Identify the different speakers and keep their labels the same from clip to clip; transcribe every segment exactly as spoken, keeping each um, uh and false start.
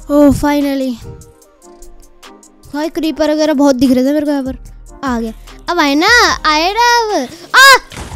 Speaker 1: ओह finally भाई creeper वगैरह बहुत दिख रहे थे मेरे को। यहाँ पर आ गया। अब आए ना आए ना अब आ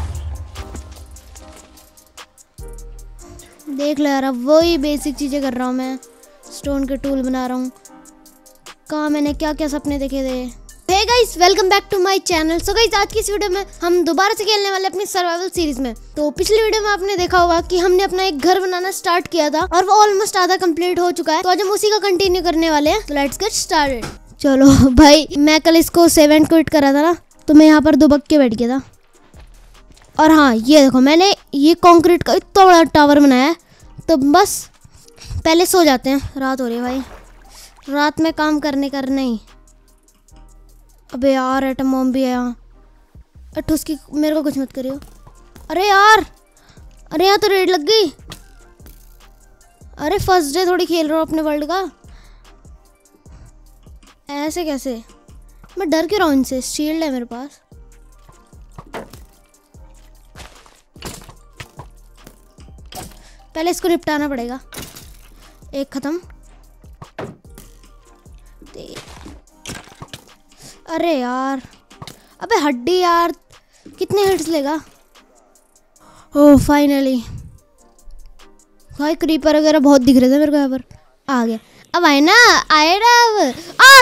Speaker 1: देख लो यार, अब वही बेसिक चीजें कर रहा हूँ मैं। स्टोन के टूल बना रहा हूँ। कहाँ मैंने क्या क्या सपने देखे थे। Hey guys, welcome back to my channel. So guys, आज की इस वीडियो में हम दोबारा से खेलने वाले अपनी सर्वाइवल सीरीज में। तो पिछली वीडियो में आपने देखा होगा कि हमने अपना एक घर बनाना स्टार्ट किया था और वो ऑलमोस्ट आधा कंप्लीट हो चुका है। तो आज हम उसी का कंटिन्यू करने वाले हैं। तो लेट्स गेट स्टार्टेड। चलो भाई, मैं कल इसको सेवन क्विट करा था ना, तो मैं यहाँ पर दुबक के बैठ गया था। और हाँ, ये देखो मैंने ये कंक्रीट का इतना बड़ा टावर बनाया है। तो बस पहले सो जाते हैं, रात हो रही है भाई। रात में काम करने कर नहीं। अबे यार, एटम बॉम्ब भी है यहाँ। अट्ठू उसकी मेरे को कुछ मत करियो। अरे यार, अरे यहाँ तो रेड लग गई। अरे फर्स्ट डे थोड़ी खेल रहा हूँ अपने वर्ल्ड का, ऐसे कैसे? मैं डर क्यों रहा हूँ इनसे? शील्ड है मेरे पास। पहले इसको निपटाना पड़ेगा। एक खत्म। अरे यार, अबे हड्डी यार, कितने हिट्स लेगा? ओह फाइनली भाई क्रीपर वगैरह बहुत दिख रहे थे मेरे को। यहाँ पर आ गया। अब आए ना आए ना अब आ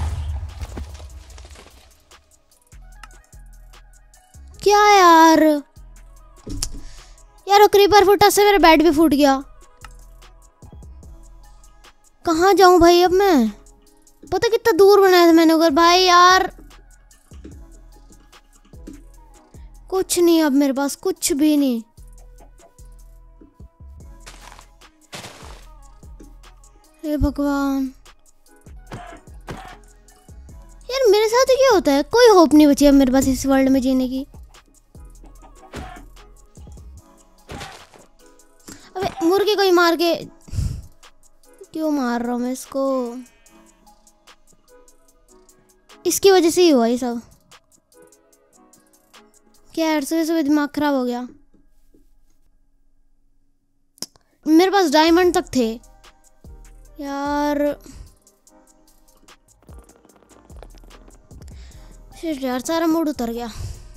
Speaker 1: क्या यार यार वो क्रीपर फूटा से मेरा बेड भी फूट गया। कहाँ जाऊं भाई अब मैं? पता कितना दूर बनाया था मैंने उधर भाई यार। कुछ नहीं अब मेरे पास, कुछ भी नहीं। हे भगवान यार, मेरे साथ ही क्या होता है? कोई होप नहीं बची अब मेरे पास इस वर्ल्ड में जीने की। अबे मुर्गे को ही मार के क्यों मार रहा हूँ मैं इसको? इसकी वजह से ही हुआ ये सब। क्या यार, सुबह सुबह दिमाग खराब हो गया। मेरे पास डायमंड तक थे यार। शिट यार, सारा मूड उतर गया।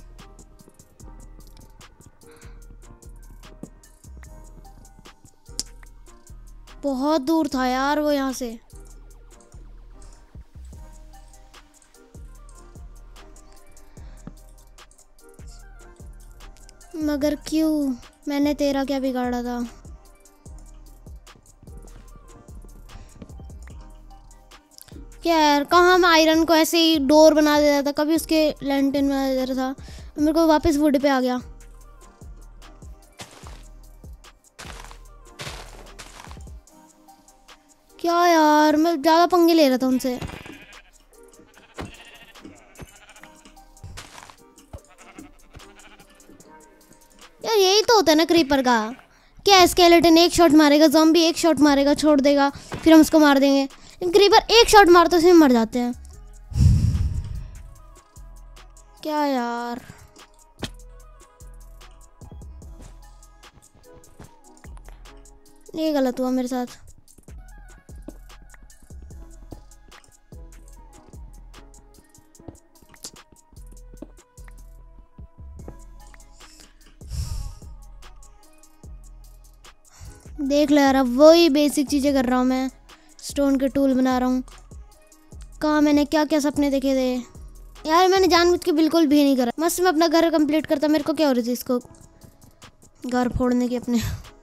Speaker 1: बहुत दूर था यार वो यहाँ से। मगर क्यों? मैंने तेरा क्या बिगाड़ा था? क्या यार, कहाँ मैं आयरन को ऐसे ही डोर बना देता था, कभी उसके लैंटर्न में आ जाता था। मेरे को वापस वुड पे आ गया। क्या यार, मैं ज़्यादा पंगे ले रहा था उनसे। यार यही तो होता है ना क्रीपर का। क्या स्केलेटन एक शॉट मारेगा, ज़ॉम्बी एक शॉट मारेगा, छोड़ देगा, फिर हम उसको मार देंगे। लेकिन क्रीपर एक शॉट मारते उसमें मर जाते हैं। क्या यार, ये गलत हुआ मेरे साथ। देख लो यार, अब वही बेसिक चीज़ें कर रहा हूँ मैं। स्टोन के टूल बना रहा हूँ। कहाँ मैंने क्या क्या सपने देखे थे यार। मैंने जानबूझ के बिल्कुल भी नहीं करा। मस्त मैं अपना घर कंप्लीट करता। मेरे को क्या हो रही थी इसको घर फोड़ने की अपने।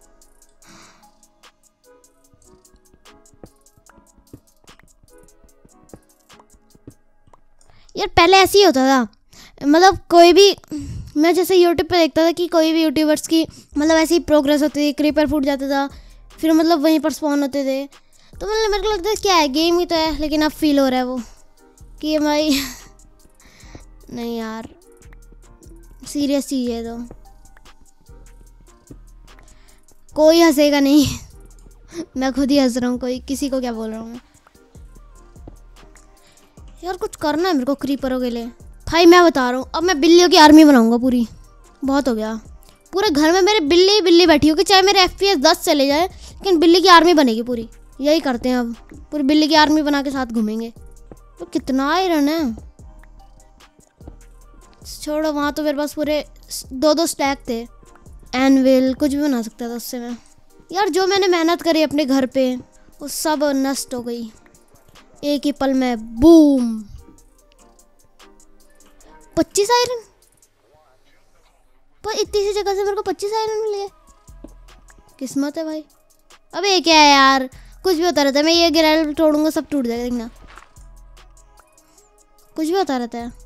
Speaker 1: यार पहले ऐसे ही होता था, मतलब कोई भी, मैं जैसे यूट्यूब पे देखता था कि कोई भी यूट्यूबर्स की मतलब ऐसी प्रोग्रेस होती थी, क्रीपर फूट जाता था, फिर मतलब वहीं पर स्पॉन होते थे। तो मतलब मेरे को लगता है क्या है, गेम ही तो है। लेकिन अब फील हो रहा है वो कि भाई नहीं यार, सीरियस चीज़ है। तो कोई हंसेगा नहीं मैं खुद ही हंस रहा हूँ, कोई किसी को क्या बोल रहा हूँ मैं। यार कुछ करना है मेरे को क्रीपरों के लिए भाई। मैं बता रहा हूँ, अब मैं बिल्लियों की आर्मी बनाऊंगा पूरी। बहुत हो गया, पूरे घर में मेरे बिल्ली बिल्ली बैठी होगी। चाहे मेरे एफ पी एस दस चले जाए, लेकिन बिल्ली की आर्मी बनेगी पूरी। यही करते हैं अब, पूरी बिल्ली की आर्मी बना के साथ घूमेंगे। तो कितना आयरन है, छोड़ो, वहाँ तो मेरे पास पूरे दो दो स्टैक थे। एनविल कुछ भी बना सकता था उससे मैं। यार जो मैंने मेहनत करी अपने घर पे वो सब नष्ट हो गई एक ही पल में। बूम, पच्चीस आयरन, पर इतनी सी जगह से मेरे को पच्चीस आयरन मिल गए। किस्मत है भाई। अबे ये क्या है यार, कुछ भी होता रहता है। मैं ये गिराल तोड़ूंगा सब टूट जाएगा, देखना। कुछ भी होता रहता है।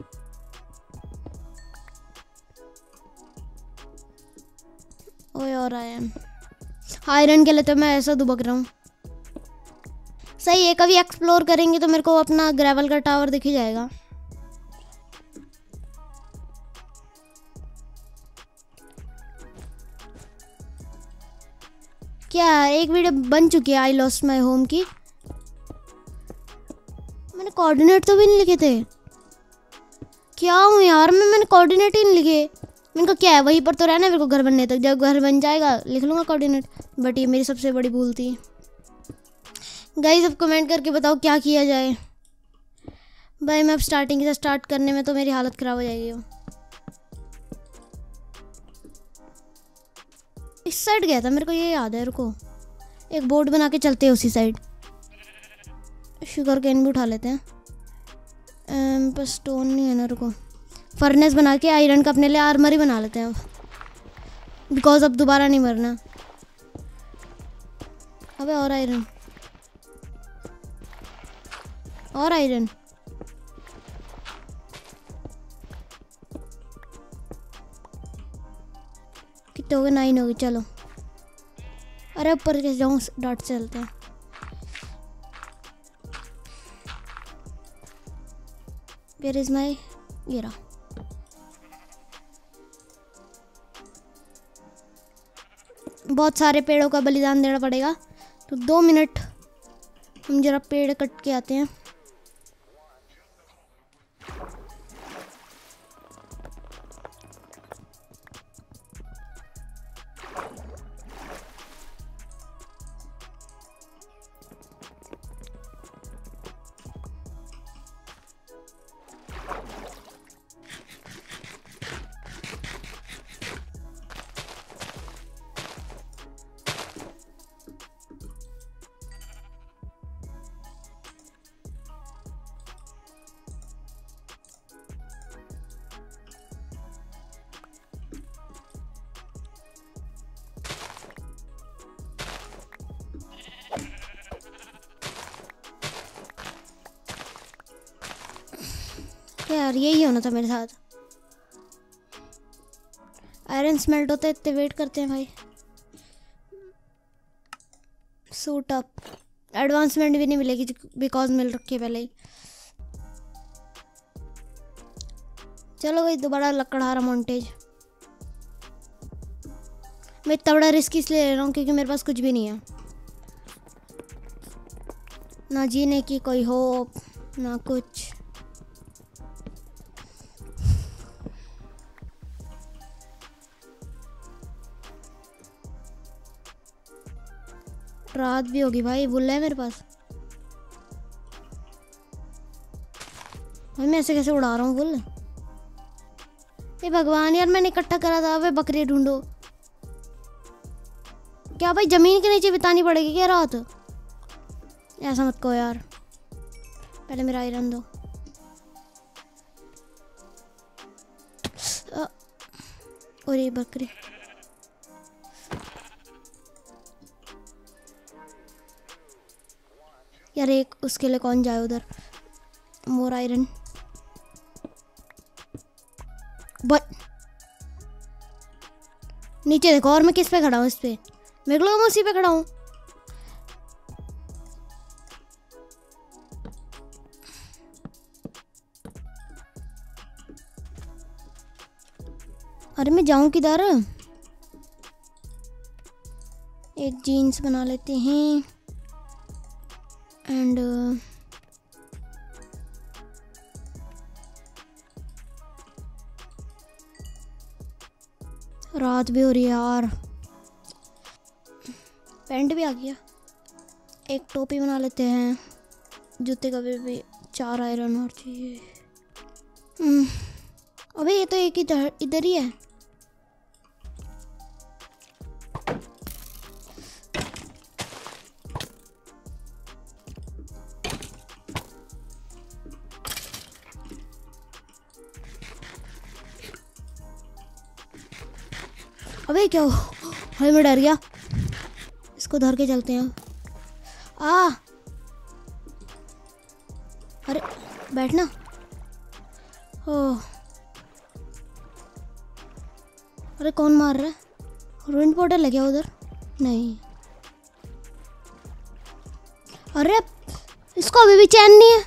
Speaker 1: ओए और आयरन, आयरन के लिए तो मैं ऐसा दुबक रहा हूँ। सही है, कभी एक्सप्लोर करेंगे तो मेरे को अपना ग्रेवल का टावर दिख ही जाएगा। क्या एक वीडियो बन चुकी है आई लॉस्ट माई होम की। मैंने कोऑर्डिनेट तो भी नहीं लिखे थे। क्या हूँ यार मैं, मैंने कोऑर्डिनेट ही नहीं लिखे। मैंने कहा क्या है, वहीं पर तो रहना है मेरे को घर बनने तक। जब घर बन जाएगा लिख लूँगा कोऑर्डिनेट। बट ये मेरी सबसे बड़ी भूल थी। गाइस अब कमेंट करके बताओ क्या किया जाए। भाई मैं अब स्टार्टिंग से स्टार्ट करने में तो मेरी हालत ख़राब हो जाएगी। इस साइड गया था मेरे को ये याद है। रुको एक बोर्ड बना के चलते हैं उसी साइड। शुगर कैन भी उठा लेते हैं। एम पर स्टोन नहीं है ना। रुको फर्नेस बना के आयरन का अपने लिए आर्मर ही बना लेते हैं अब, बिकॉज अब दोबारा नहीं मरना। अबे और आयरन, और आयरन। कितने हो गए? नाइन हो गए। चलो अरे ऊपर कैसे जाऊँ, डॉट से चलते हैं। वेयर इज माई, ये रहा। बहुत सारे पेड़ों का बलिदान देना पड़ेगा, तो दो मिनट हम जरा पेड़ कट के आते हैं। यार यही होना था मेरे साथ। आयरन स्मेल्ट होता है, इतने वेट करते हैं भाई। सूट अप, एडवांसमेंट भी नहीं मिलेगी बिकॉज मिल रखी है पहले ही। चलो भाई दोबारा लकड़हारा मॉन्टेज। मैं इतना बड़ा रिस्क इसलिए ले रहा हूँ क्योंकि मेरे पास कुछ भी नहीं है, ना जीने की कोई होप ना कुछ। रात भी होगी भाई, बुल्ला है मेरे पास। भाई मैं ऐसे कैसे उड़ा रहा हूँ बुल? ये भगवान यार, मैंने इकट्ठा करा था। वे बकरी ढूंढो। क्या भाई जमीन के नीचे बितानी पड़ेगी क्या रात? ऐसा मत कहो यार, पहले मेरा आयरन दो। और ये बकरी, यार एक उसके लिए कौन जाए उधर। मोर आयरन बट नीचे देखो। और मैं किस पे खड़ा हूँ? इस पे मेरे को मैं उसी पे खड़ा हूँ। अरे मैं जाऊँ किधर? एक जीन्स बना लेते हैं एंड रात भी हो रही है यार। पैंट भी आ गया। एक टोपी बना लेते हैं। जूते का भी चार आयरन और चाहिए। हम्म, अबे ये तो एक इधर इधर ही है। अबे क्या हो? भाई मैं डर गया। इसको धर के चलते हैं। आ अरे बैठना। ओह अरे कौन मार रहा है? रूइन पोर्टल है क्या उधर? नहीं। अरे इसको अभी भी चैन नहीं है।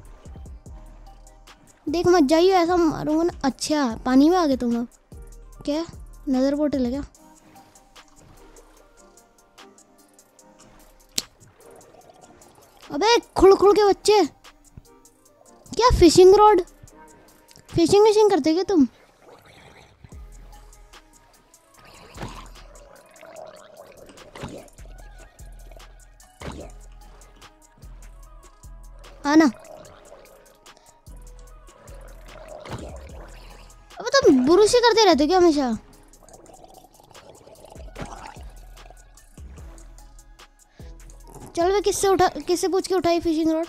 Speaker 1: देख मत जाइए, ऐसा मारूंगा ना। अच्छा पानी में आ गए तुम अब। क्या नजर पोर्टल है क्या? अबे खुड़ खुड़ के बच्चे, क्या फिशिंग रॉड फिशिंग विशिंग करते क्या तुम? आना। अब तुम बुरुशी करते रहते हो क्या हमेशा? चल वे किससे उठा किससे पूछ के उठाई फिशिंग रॉड?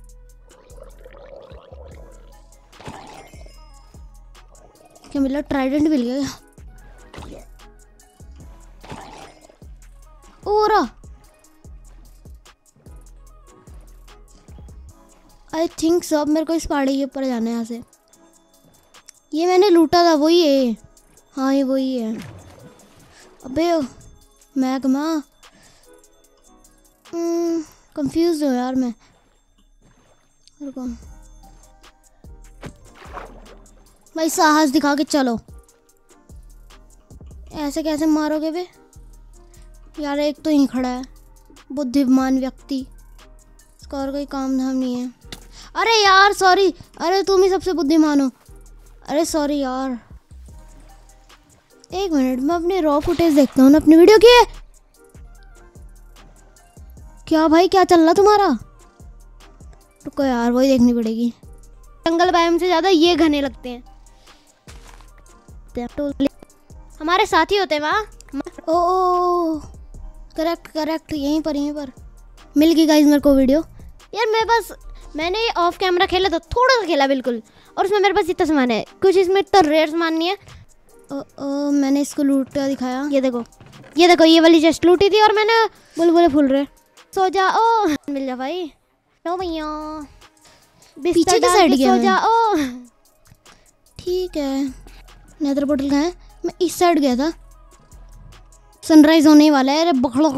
Speaker 1: क्या मिला? ट्राइडेंट मिल गया। ओरा आई थिंक सो। अब मेरे को इस पहाड़ी के ऊपर जाना है यहाँ से। ये मैंने लूटा था वही है। हाँ ये वही है। अबे मैग्मा कंफ्यूज हूँ यार मैं। भाई साहस दिखा के चलो। ऐसे कैसे मारोगे बे यार? एक तो ही खड़ा है बुद्धिमान व्यक्ति, इसका और कोई काम धाम नहीं है। अरे यार सॉरी। अरे तुम ही सबसे बुद्धिमान हो। अरे सॉरी यार। एक मिनट मैं अपनी रॉ फुटेज देखता हूँ ना अपनी वीडियो की। क्या भाई क्या चल रहा तुम्हारा? रुको यार वही देखनी पड़ेगी। जंगल बायोम से ज़्यादा ये घने लगते हैं। हमारे साथी होते हैं वहाँ। ओ, ओ करेक्ट करेक्ट यहीं पर यहीं पर मिल गई गाइस मेरे को वीडियो। यार मेरे पास मैंने ये ऑफ कैमरा खेला था, थोड़ा सा खेला बिल्कुल, और उसमें मेरे पास इतना सामान है। कुछ इसमें इतना रेयर सामान नहीं है। ओ, ओ, मैंने इसको लूटा दिखाया। ये देखो ये देखो ये वाली चेस्ट लूटी थी और मैंने बुलबुले फूल रहे। सो जाओ मिल जा भाई। लो भैया पीछे की साइड गया। सो जाओ। ठीक है नेदर पोर्टल कहाँ है? मैं इस साइड गया था। सनराइज होने वाला है। अरे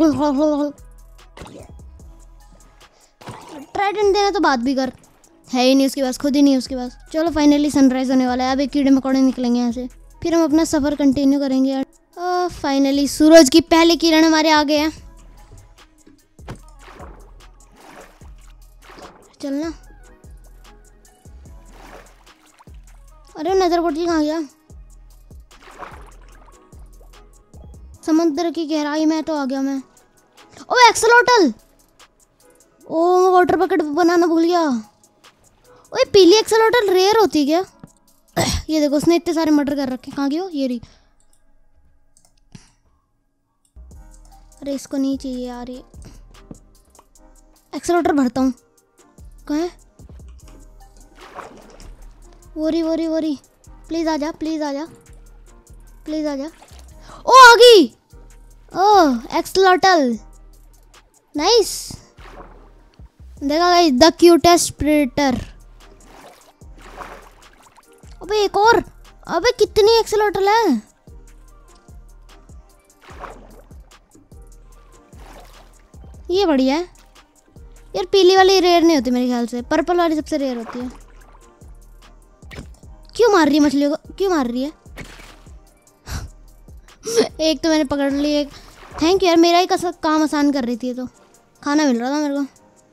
Speaker 1: ट्राइडेंट देना तो बात भी कर। है ही नहीं उसके पास, खुद ही नहीं उसके पास। चलो फाइनली सनराइज होने वाला है। अब एक कीड़े मकोड़े निकलेंगे यहाँ से, फिर हम अपना सफ़र कंटिन्यू करेंगे यार। फाइनली सूरज की पहली किरण हमारे आगे है। चलना। अरे नजर पोर्टल कहाँ गया? समुद्र की गहराई में तो आ गया मैं। Oh axolotl. Oh water bucket बनाना भूल गया। ओए पीली एक्सलोटल रेयर होती क्या? ये देखो उसने इतने सारे मटर कर रखे। कहाँ गया ये रही? अरे इसको नहीं चाहिए यार। ये एक्सलोटर भरता हूँ। कहाँ है? वोरी वोरी वोरी प्लीज आजा प्लीज आजा प्लीज आजा। ओ आ गई। Oh axolotl nice. देखा गाइस द क्यूटेस्ट प्रेडेटर। अबे एक और। अबे कितनी एक्सलोटल है? ये बढ़िया है यार। पीली वाली रेयर नहीं होती मेरे ख्याल से, पर्पल वाली सबसे रेयर होती है। क्यों मार रही है मछलियों को? क्यों मार रही है? एक तो मैंने पकड़ ली। एक थैंक यू यार, मेरा ही कसम काम आसान कर रही थी। तो खाना मिल रहा था मेरे को।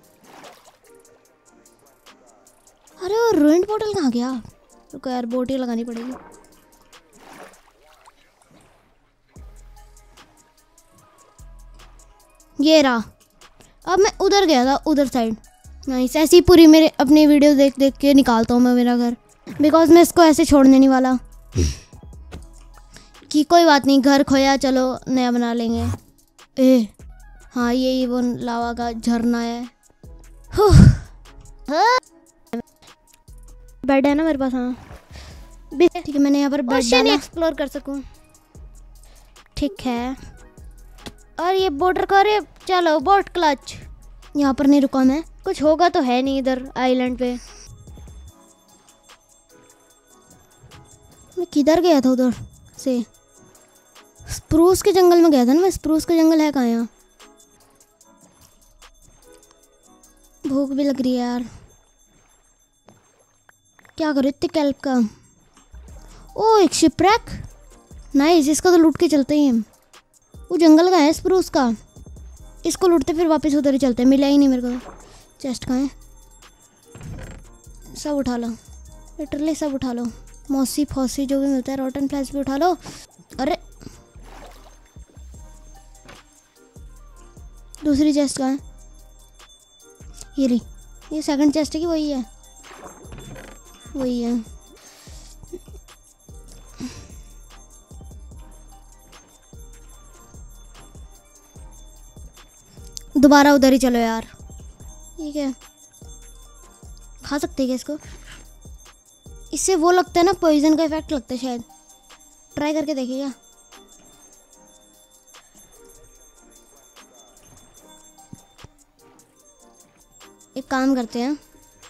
Speaker 1: अरे वो रूइंड पोर्टल कहाँ गया? रुको यार बोट ही लगानी पड़ेगी। ये रहा। अब मैं उधर गया था, उधर साइड। नाइस, ऐसी पूरी मेरे अपनी वीडियो देख देख के निकालता हूँ मैं मेरा घर, बिकॉज मैं इसको ऐसे छोड़ने नहीं वाला कि कोई बात नहीं, घर खोया, चलो नया बना लेंगे। ए हाँ, यही वो लावा का झरना है। बेड है ना मेरे पास? हाँ ठीक है, मैंने यहाँ पर बेड डाला, एक्सप्लोर कर सकूँ। ठीक है, और ये बोट रखा रे, चलो बोट क्लच। यहाँ पर नहीं रुका मैं, कुछ होगा तो है नहीं इधर आइलैंड पे। मैं किधर गया था? उधर से स्प्रूस के जंगल में गया था ना मैं। स्प्रूस का जंगल है कहाँ यहाँ? भूख भी लग रही है यार, क्या करूँ इतने कैल्प का। ओ एक शिपरैक, नाइस, इसका तो लूट के चलते ही हम। वो जंगल का है स्प्रूस का, इसको लूटते फिर वापस उधर ही चलते हैं। मिला ही नहीं मेरे को। चेस्ट कहाँ है? सब उठा लो, लिटरली सब उठा लो। मौसी फौसी जो भी मिलता है, रॉटन फ्लैश भी उठा लो। अरे दूसरी चेस्ट कहाँ है? ये रही, ये सेकंड चेस्ट है कि वही है? वही है। दोबारा उधर ही चलो यार। ठीक है, खा सकते हैं क्या इसको? इससे वो लगता है ना, पॉइजन का इफेक्ट लगता है शायद। ट्राई करके देखिएगा। एक काम करते हैं,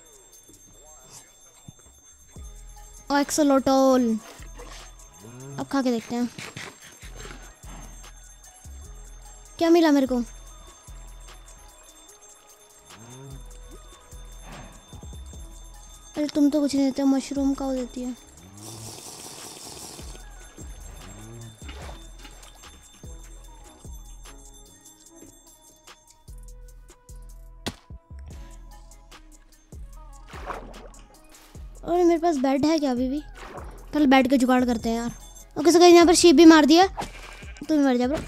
Speaker 1: एक्सोलोटोल अब खा के देखते हैं क्या मिला मेरे को। अरे तुम तो कुछ नहीं देते, मशरूम का वो देती है। और मेरे पास बेड है क्या अभी भी? कल बेड का जुगाड़ करते हैं यार। ओके सो गाइस, यहाँ पर शीप भी मार दिया। तुम मर जा ब्रो।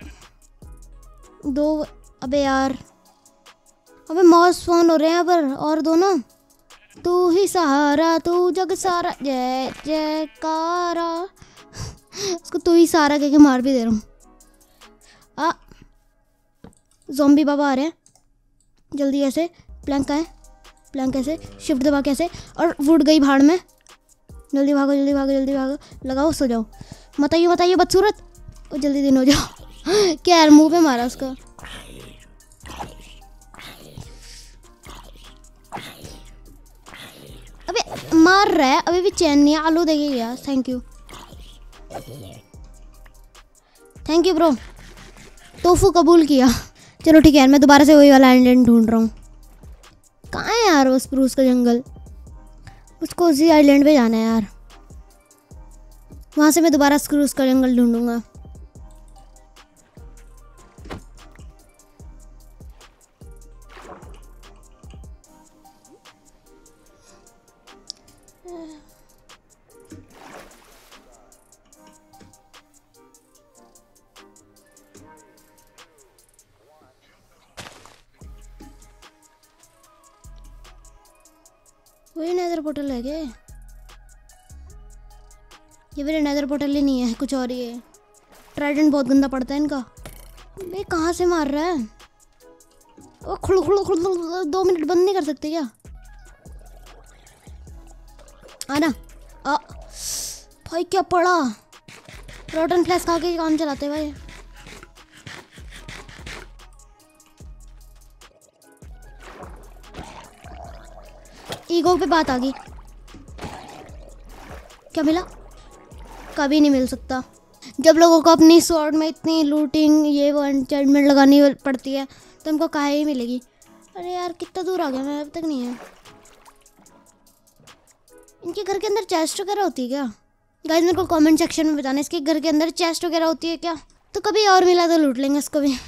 Speaker 1: दो, अबे यार, अबे मॉस फोन हो रहे हैं यहाँ पर। और दो ना, तू ही सहारा तू जग सारा, जय जयकारा। उसको तू ही सहारा कह के मार भी दे रहा हूँ। आ ज़ॉम्बी बाबा आ रहे हैं, जल्दी ऐसे। प्लैंक का है, प्लैंक कैसे? शिफ्ट दबा कैसे? और वुड गई भाड़ में। जल्दी भागो जल्दी भागो जल्दी भागो, लगाओ, सो जाओ। मत आइए मत आइए बदसूरत, और जल्दी दिन हो जाओ। क्या यार, मुंह पे मारा उसका। अबे मार रहा है, अभी भी चैन नहीं है। आलू देखे गया, thank you thank you bro, tofu कबूल किया। चलो ठीक है यार, मैं दोबारा से वही वाला आइलैंड ढूंढ रहा हूँ। कहाँ है यार वो स्प्रूस का जंगल? उसको उसी आइलैंड पे जाना है यार। वहाँ से मैं दोबारा स्प्रूस का जंगल ढूंढूंगा। वही नेदर पोर्टल है क्या? ये मेरे नेदर पोर्टल ही नहीं है, कुछ और ही है। ट्राइडेंट बहुत गंदा पड़ता है इनका। ये कहाँ से मार रहा है? ओ खुल खुल खुल, दो मिनट बंद नहीं कर सकते क्या? आना। आ भाई क्या पड़ा? रॉटन फ्लैश खा के काम चलाते भाई। ईगो पे बात आ गई। क्या मिला? कभी नहीं मिल सकता। जब लोगों को अपनी स्वॉर्ड में इतनी लूटिंग ये वो एन्चेंटमेंट लगानी पड़ती है तो उनको काहे ही मिलेगी। अरे यार कितना दूर आ गया मैं, अब तक नहीं है। इनके घर के अंदर चेस्ट वगैरह होती है क्या? गाइस मेरे को कमेंट सेक्शन में बताना, इसके घर के अंदर चेस्ट वगैरह होती है क्या? तो कभी और मिला तो लूट लेंगे इसको भी।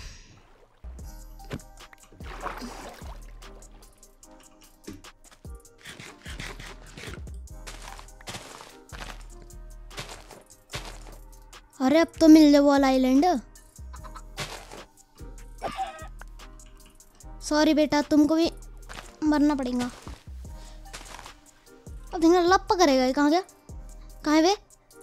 Speaker 1: अरे अब तो मिल जाए वाला आइलैंड। सॉरी बेटा, तुमको भी मरना पड़ेगा। अब देखना लप करेगा। ये कहाँ गया? कहाँ है वे?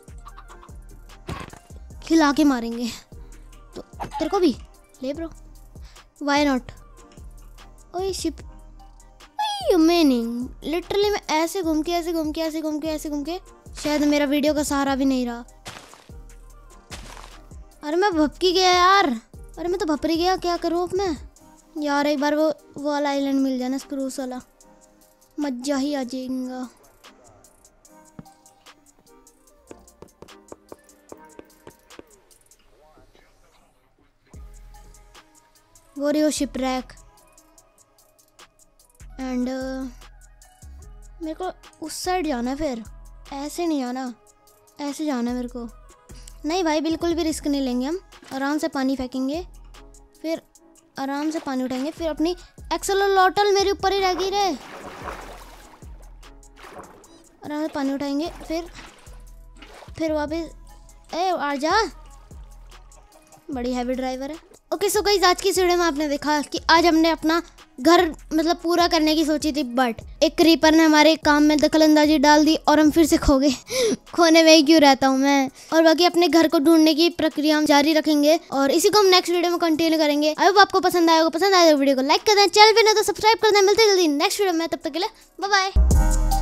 Speaker 1: खिला के मारेंगे तो तेरे को भी ले ब्रो, वाई नॉट। ओए शिप मीनिंग लिटरली मैं ऐसे घूम के ऐसे घूम के ऐसे घूम के ऐसे घूम के शायद मेरा वीडियो का सहारा भी नहीं रहा। अरे मैं भपकी गया यार, अरे मैं तो भपरी गया, क्या करूँ अब मैं यार। एक बार वो वो वाला आइलैंड मिल जाए ना, स्प्रूस वाला, मजा ही आ जाएगा। वो रही हो शिपरैक एंड मेरे को उस साइड जाना है, फिर ऐसे नहीं जाना, ऐसे जाना है मेरे को। नहीं भाई, बिल्कुल भी रिस्क नहीं लेंगे हम। आराम से पानी फेंकेंगे, फिर आराम से पानी उठाएंगे, फिर अपनी एक्सेलोलॉटल मेरे ऊपर ही रह गई रे। आराम से पानी उठाएंगे, फिर फिर वापस। ए आ जा, बड़ी हैवी ड्राइवर है। ओके सो गाइस, आज की इस वीडियो में आपने देखा कि आज हमने अपना घर मतलब पूरा करने की सोची थी, बट एक क्रीपर ने हमारे काम में दखलंदाजी डाल दी और हम फिर से खो गए। खोने में ही क्यों रहता हूँ मैं। और बाकी अपने घर को ढूंढने की प्रक्रिया हम जारी रखेंगे और इसी को हम नेक्स्ट वीडियो में कंटिन्यू करेंगे। आई होप आपको पसंद आएगा। पसंद आए तो वीडियो को लाइक कर दें, चैनल पे ना तो सब्सक्राइब कर दें। मिलते हैं जल्दी नेक्स्ट वीडियो में, तब तक के लिए बाय बाय।